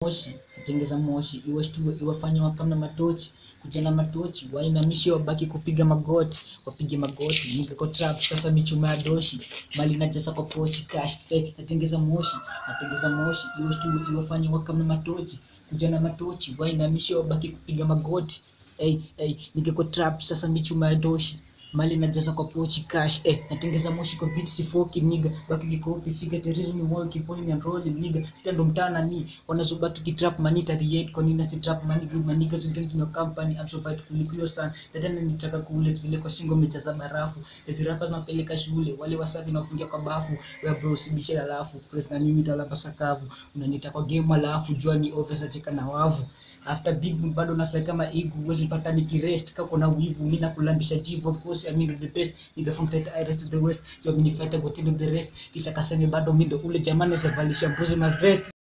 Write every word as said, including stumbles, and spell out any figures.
moshi, kutengeza moshi, iwe shtuwe, iwafanya wakamna matochi, kujana matochi, wainamishe wabaki kupiga magoti, wapige magoti, nigga kwa trap, sasa michuma ya doshi, mali najaza kwa pochi, cash, eh, natengeza moshi, natengeza moshi, iwe shtuwe, iwafanya wakamna matochi, kujana matochi, wainamishe wabaki kupiga magoti, eh, eh, nigga kwa trap, sasa michuma ya doshi, mali najaza kwa pochi cash, eh, natengeza moshi kwa beat sifoki nigga, baki kikopi fika terizo ni wall kiponi and roll nigga, sita ndo mtana ni wanazuba tukitrap manita the kwa nini si trap mani group maniga zingine tuna company I'm so fight kuliko sana tena nitaka kule vile kwa shingo mechaza barafu hizi rappers napeleka shule wale wasafi nafungia kwa bafu wewe bro sibisha alafu press na mimi talapa sakavu unanita kwa game alafu jua ni officer cheka na wavu after big bado nafanya kama ego uwezi pata nikirest kako na wivu mimi nakulambisha jivu of course I mean the best nigga from the rest of the west job ni fighter go till the rest kisha kaseme bado mimi ndo ule jamani savalisha mbuzi na vest